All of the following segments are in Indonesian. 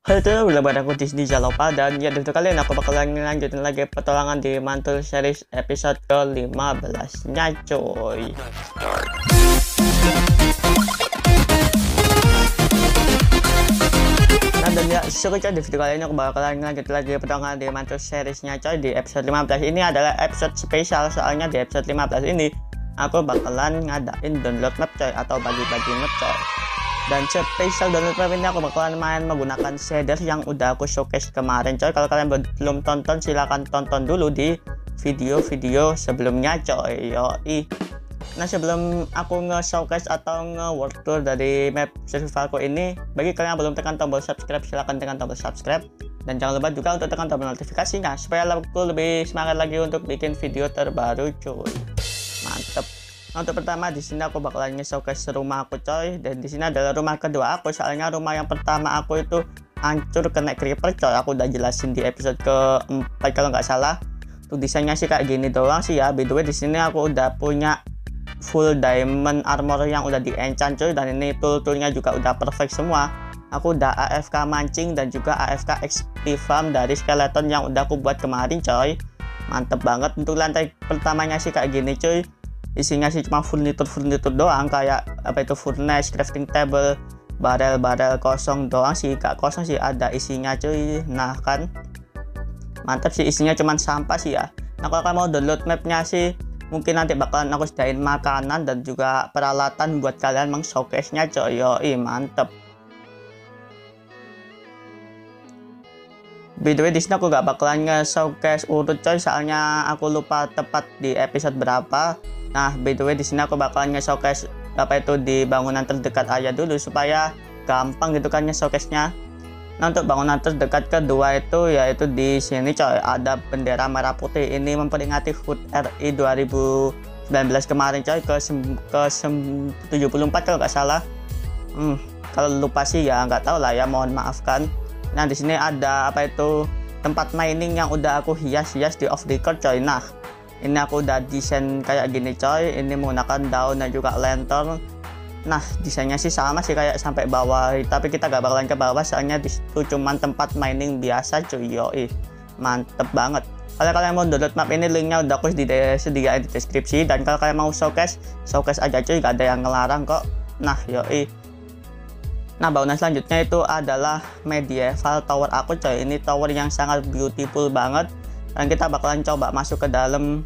Halo itu udah bareng aku Disney Jalopa dan ya untuk kalian aku bakalan lanjutin lagi petualangan di Mantul series episode ke-15 nya coy. Nah dan ya seru coy, di video kali ini aku bakalan lanjut lagi petualangan di Mantul seriesnya coy. Di episode 15 ini adalah episode spesial, soalnya di episode 15 ini aku bakalan ngadain download map coy, atau bagi-bagi map coy. Dan spesial download map ini aku bakalan main menggunakan shader yang udah aku showcase kemarin coy. Kalau kalian belum tonton silahkan tonton dulu di video-video sebelumnya coy. Yoi. Nah sebelum aku nge-showcase atau nge-world tour dari map survivalku ini, bagi kalian yang belum tekan tombol subscribe silahkan tekan tombol subscribe. Dan jangan lupa juga untuk tekan tombol notifikasinya supaya aku lebih semangat lagi untuk bikin video terbaru cuy. Mantep. Nah, untuk pertama di sini aku bakalan nge-showcase rumah aku coy, dan di sini adalah rumah kedua aku, soalnya rumah yang pertama aku itu hancur kena creeper coy. Aku udah jelasin di episode ke-4 kalau nggak salah. Tuh desainnya sih kayak gini doang sih ya. By the way di sini aku udah punya full diamond armor yang udah di enchant coy, dan ini tool-toolnya juga udah perfect semua. Aku udah AFK mancing dan juga AFK XP farm dari skeleton yang udah aku buat kemarin coy. Mantep banget. Untuk lantai pertamanya sih kayak gini cuy, isinya sih cuma furnitur doang, kayak apa itu furnace, crafting table, barel kosong doang sih, gak kosong sih, ada isinya cuy. Nah kan mantap sih, isinya cuman sampah sih ya. Nah kalau kalian mau download mapnya sih mungkin nanti bakalan aku sediain makanan dan juga peralatan buat kalian meng-showcase nya coy. Yoi mantep. By the way di sini aku gak bakalan nge-showcase urut coy, soalnya aku lupa tepat di episode berapa. Nah, by the way di sini aku bakalan nge-showcase apa itu di bangunan terdekat aja dulu supaya gampang gitu kan nge-showcase-nya. Nah, untuk bangunan terdekat kedua itu yaitu di sini coy, ada bendera merah putih. Ini memperingati HUT RI 2019 kemarin coy, ke 74 kalau nggak salah. Kalau lupa sih ya nggak tahu lah ya, mohon maafkan. Nah, di sini ada apa itu tempat mining yang udah aku hias-hias di off record coy. Nah, ini aku udah desain kayak gini coy, ini menggunakan daun dan juga lantern. Nah desainnya sih sama sih kayak sampai bawah, tapi kita gak bakalan ke bawah soalnya disitu cuman tempat mining biasa cuy. Yoi mantep banget. Kalau kalian mau download map ini linknya udah aku sediain di deskripsi, dan kalau kalian mau showcase aja cuy, gak ada yang ngelarang kok. Nah yoi. Nah bangunan selanjutnya itu adalah medieval tower aku coy. Ini tower yang sangat beautiful banget, dan kita bakalan coba masuk ke dalam.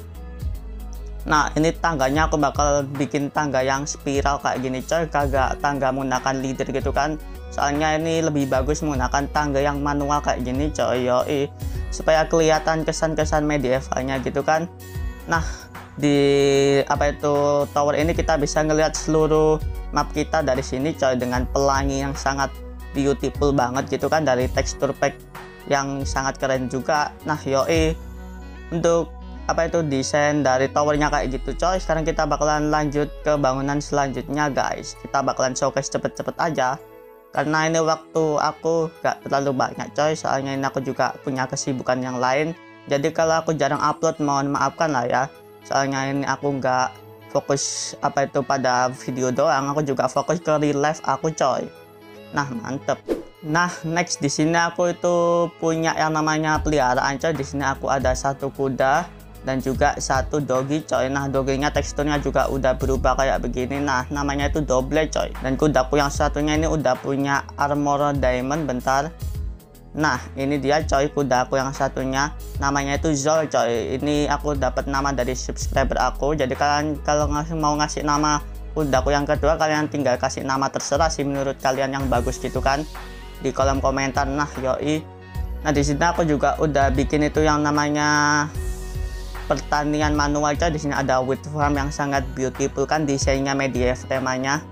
Nah ini tangganya aku bakal bikin tangga yang spiral kayak gini coy, kagak tangga menggunakan leader gitu kan, soalnya ini lebih bagus menggunakan tangga yang manual kayak gini coy. Yoi, supaya kelihatan kesan-kesan medievalnya gitu kan. Nah di apa itu tower ini kita bisa ngelihat seluruh map kita dari sini coy, dengan pelangi yang sangat beautiful banget gitu kan, dari tekstur pack yang sangat keren juga. Nah yoi, untuk apa itu desain dari towernya kayak gitu coy. Sekarang kita bakalan lanjut ke bangunan selanjutnya guys. Kita bakalan showcase cepet-cepet aja karena ini waktu aku gak terlalu banyak coy, soalnya ini aku juga punya kesibukan yang lain. Jadi kalau aku jarang upload mohon maafkan lah ya, soalnya ini aku gak fokus apa itu pada video doang, aku juga fokus ke real life aku coy. Nah mantep. Nah next di sini aku itu punya yang namanya peliharaan coy. Di sini aku ada satu kuda dan juga satu dogi coy. Nah doginya teksturnya juga udah berubah kayak begini. Nah namanya itu double coy. Dan kudaku yang satunya ini udah punya armor diamond. Bentar. Nah ini dia coy, kudaku yang satunya namanya itu Zol coy. Ini aku dapat nama dari subscriber aku. Jadi kalian kalau mau ngasih nama kudaku yang kedua, kalian tinggal kasih nama terserah sih menurut kalian yang bagus gitu kan di kolom komentar. Nah yoi. Nah di sini aku juga udah bikin itu yang namanya pertanian manual coy. Di sini ada wheat farm yang sangat beautiful kan, desainnya medieval temanya.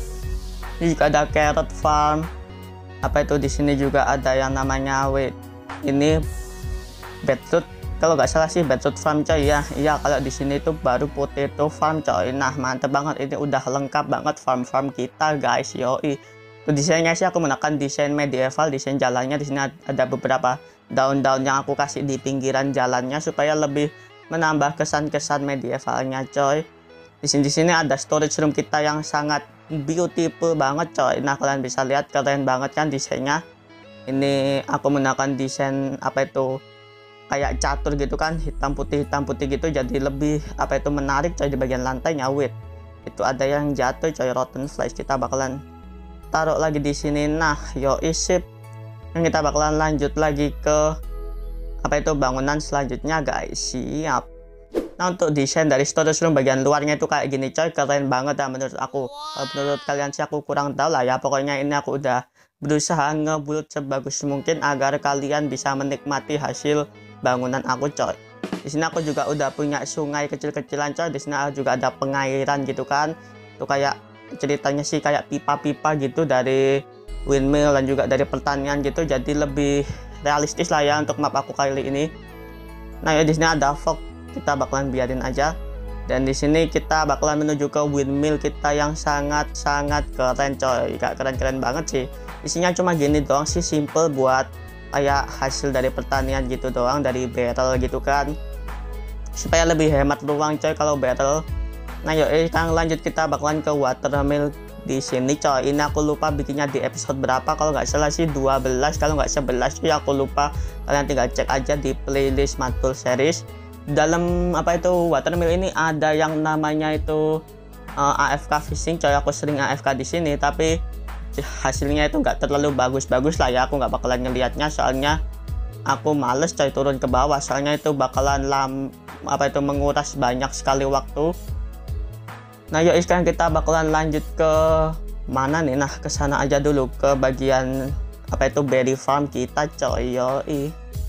Ini juga ada carrot farm. Apa itu di sini juga ada yang namanya ini beetroot. Kalau nggak salah sih beetroot farm coy ya. Iya kalau di sini itu baru potato farm coy. Nah mantep banget, ini udah lengkap banget farm kita guys. Yoi. Tuh desainnya sih aku menggunakan desain medieval, desain jalannya. Di sini ada beberapa daun-daun yang aku kasih di pinggiran jalannya supaya lebih menambah kesan-kesan medievalnya coy. Di sini ada storage room kita yang sangat beautiful banget coy. Nah kalian bisa lihat keren banget kan desainnya. Ini aku menggunakan desain apa itu kayak catur gitu kan, hitam putih gitu, jadi lebih apa itu menarik coy di bagian lantainya. Wait, itu ada yang jatuh coy, rotten flash. Kita bakalan taruh lagi di sini. Nah, yo isip. Dan kita bakalan lanjut lagi ke apa itu bangunan selanjutnya guys. Siap. Nah, untuk desain dari storage bagian luarnya itu kayak gini coy, keren banget ya menurut aku. Kalau menurut kalian sih aku kurang tahu lah ya, pokoknya ini aku udah berusaha ngebuild sebagus mungkin agar kalian bisa menikmati hasil bangunan aku coy. Di sini aku juga udah punya sungai kecil-kecilan coy. Di sini juga ada pengairan gitu kan. Itu kayak ceritanya sih kayak pipa-pipa gitu dari windmill dan juga dari pertanian gitu. Jadi lebih realistis lah ya untuk map aku kali ini. Nah ya, di sini ada fog, kita bakalan biarin aja. Dan di sini kita bakalan menuju ke windmill kita yang sangat-sangat keren coy. Gak keren-keren banget sih. Isinya cuma gini doang sih, simple buat kayak hasil dari pertanian gitu doang, dari barrel gitu kan, supaya lebih hemat ruang coy kalau barrel. Nah yuk sekarang lanjut, kita bakalan ke watermill di sini coy. Ini aku lupa bikinnya di episode berapa, kalau nggak salah sih 12, kalau nggak 11 coy, aku lupa. Kalian tinggal cek aja di playlist Matul series. Dalam apa itu watermill ini ada yang namanya itu AFK fishing coy. Aku sering AFK di sini, tapi hasilnya itu nggak terlalu bagus-bagus lah ya. Aku nggak bakalan ngelihatnya, soalnya aku males coy turun ke bawah, soalnya itu bakalan menguras banyak sekali waktu. Nah yuk sekarang kita bakalan lanjut ke mana nih? Nah ke sana aja dulu, ke bagian apa itu berry farm kita coy. Yoi.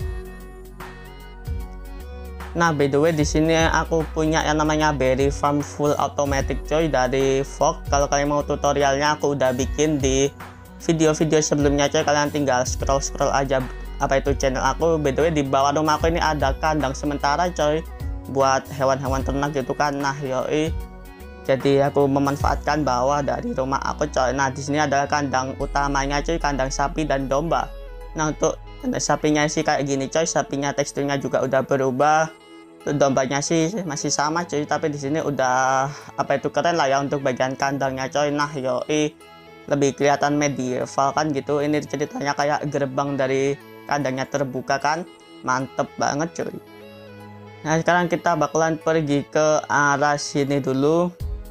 Nah by the way di sini aku punya yang namanya berry farm full automatic coy dari Fog. Kalau kalian mau tutorialnya aku udah bikin di video-video sebelumnya coy. Kalian tinggal scroll aja apa itu channel aku. By the way di bawah rumah aku ini ada kandang sementara coy buat hewan-hewan ternak gitu kan. Nah yoi, jadi aku memanfaatkan bawah dari rumah aku coy. Nah di sini ada kandang utamanya coy, kandang sapi dan domba. Nah untuk sapinya sih kayak gini coy, sapinya teksturnya juga udah berubah. Dombanya sih masih sama coy, tapi di sini udah apa itu keren lah ya untuk bagian kandangnya coy. Nah yoi, lebih kelihatan medieval kan gitu. Ini ceritanya kayak gerbang dari kandangnya terbuka kan, mantep banget coy. Nah sekarang kita bakalan pergi ke arah sini dulu.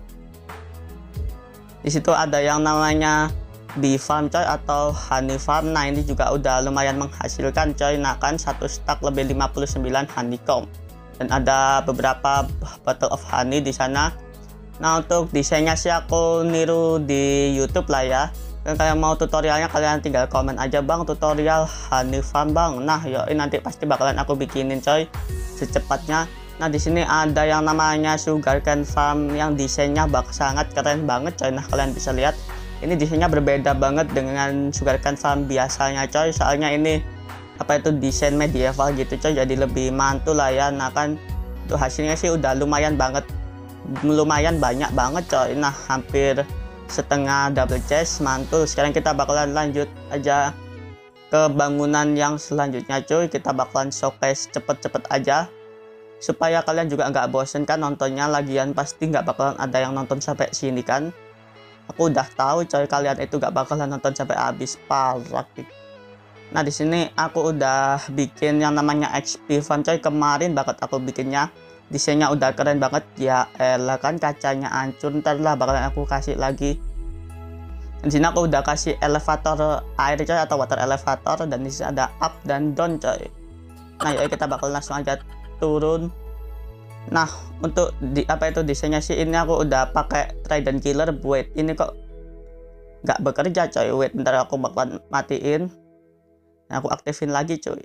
Di situ ada yang namanya bee farm coy atau honey farm. Nah ini juga udah lumayan menghasilkan coy. Nah kan satu stack lebih 59 honeycomb. Dan ada beberapa bottle of honey di sana. Nah untuk desainnya sih aku niru di YouTube lah ya. Dan kalian mau tutorialnya kalian tinggal komen aja, bang tutorial honey farm bang. Nah yoi, nanti pasti bakalan aku bikinin coy secepatnya. Nah di sini ada yang namanya sugarcane farm yang desainnya sangat keren banget coy. Nah kalian bisa lihat ini desainnya berbeda banget dengan sugarcane farm biasanya coy. Soalnya ini apa itu desain medieval gitu coy, jadi lebih mantul lah ya. Nah kan itu hasilnya sih udah lumayan banyak banget coy. Nah hampir setengah double chest, mantul. Sekarang kita bakalan lanjut aja ke bangunan yang selanjutnya cuy. Kita bakalan showcase cepet-cepet aja supaya kalian juga nggak bosen kan nontonnya. Lagian pasti nggak bakalan ada yang nonton sampai sini kan. Aku udah tahu coy kalian itu nggak bakalan nonton sampai habis, parah. Nah di sini aku udah bikin yang namanya XP farm coy. Kemarin banget aku bikinnya, desainnya udah keren banget ya. Elah kan kacanya hancur, ntar lah bakalan aku kasih lagi. Di sini aku udah kasih elevator air coy atau water elevator, dan di sini ada up dan down coy. Nah yuk kita bakal langsung aja turun. Nah untuk apa itu desainnya sih ini aku udah pakai trident killer. Wait, ini kok nggak bekerja coy. Wait, bentar aku bakalan matiin. Nah, aku aktifin lagi cuy.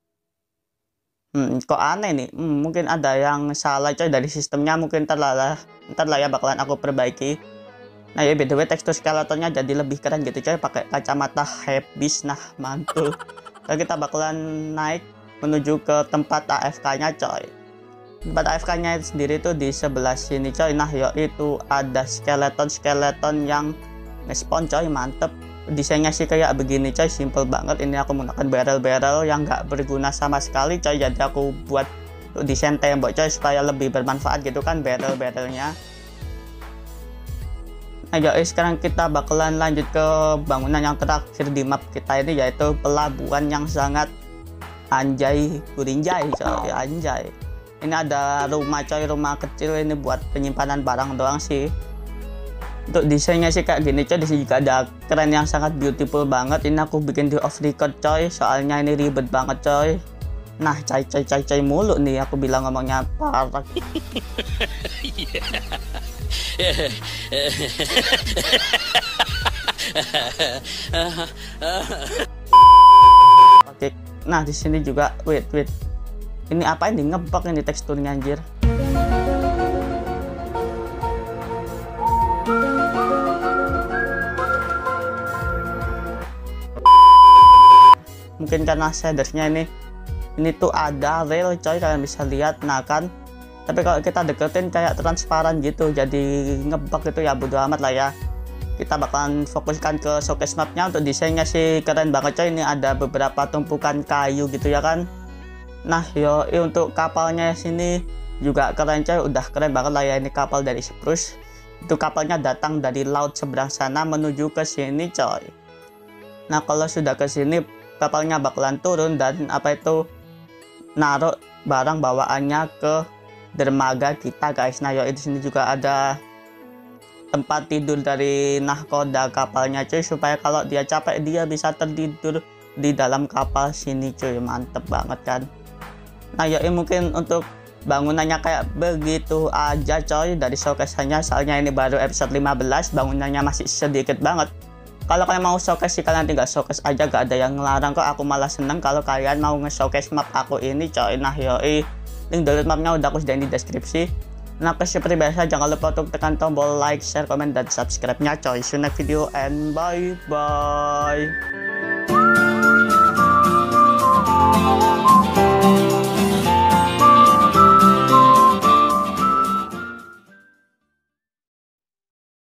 Kok aneh nih. Mungkin ada yang salah coy dari sistemnya. Mungkin ntar lah ya bakalan aku perbaiki. Nah ya by the way tekstur skeletonnya jadi lebih keren gitu coy, pakai kacamata habis. Nah mantul. Dan kita bakalan naik menuju ke tempat AFK nya coy. Tempat AFK nya sendiri tuh di sebelah sini coy. Nah yaitu ada skeleton yang nge-spawn coy, mantep. Desainnya sih kayak begini coy, simple banget. Ini aku menggunakan barrel yang nggak berguna sama sekali coy, jadi aku buat desain tembok coy supaya lebih bermanfaat gitu kan barrelnya. Nah yoi, sekarang kita bakalan lanjut ke bangunan yang terakhir di map kita ini, yaitu pelabuhan yang sangat anjay gurinjay coy, anjay. Ini ada rumah coy, rumah kecil ini buat penyimpanan barang doang sih. Untuk desainnya sih kayak gini coy. Di sini juga ada keren yang sangat beautiful banget. Ini aku bikin di off record coy, soalnya ini ribet banget coy. Nah cai mulu nih aku bilang ngomongnya parah. Oke, nah di sini juga wait. Ini apa ini, ngebug ini teksturnya anjir. Mungkin karena shadersnya ini tuh ada real coy, kalian bisa lihat. Nah kan, tapi kalau kita deketin kayak transparan gitu, jadi ngebug itu ya bodo amat lah ya. Kita bakalan fokuskan ke showcase mapnya. Untuk desainnya sih keren banget coy. Ini ada beberapa tumpukan kayu gitu ya kan. Nah yoi, untuk kapalnya sini juga keren coy, udah keren banget lah ya. Ini kapal dari Spruce. Itu kapalnya datang dari laut seberang sana menuju ke sini coy. Nah kalau sudah ke sini kapalnya bakalan turun dan naruh barang bawaannya ke dermaga kita guys. Nah yoi, di sini juga ada tempat tidur dari nahkoda kapalnya cuy, supaya kalau dia capek dia bisa tertidur di dalam kapal sini cuy. Mantep banget kan. Nah yoi, mungkin untuk bangunannya kayak begitu aja coy dari showcase-nya, soalnya ini baru episode 15, bangunannya masih sedikit banget. Kalau kalian mau showcase sih kalian tinggal showcase aja, gak ada yang ngelarang kok. Aku malah seneng kalau kalian mau nge-showcase map aku ini coy. Nah yoi, link download mapnya udah aku sediain di deskripsi. Nah seperti biasa jangan lupa untuk tekan tombol like, share, komen, dan subscribe nya coy. See you next video and bye bye.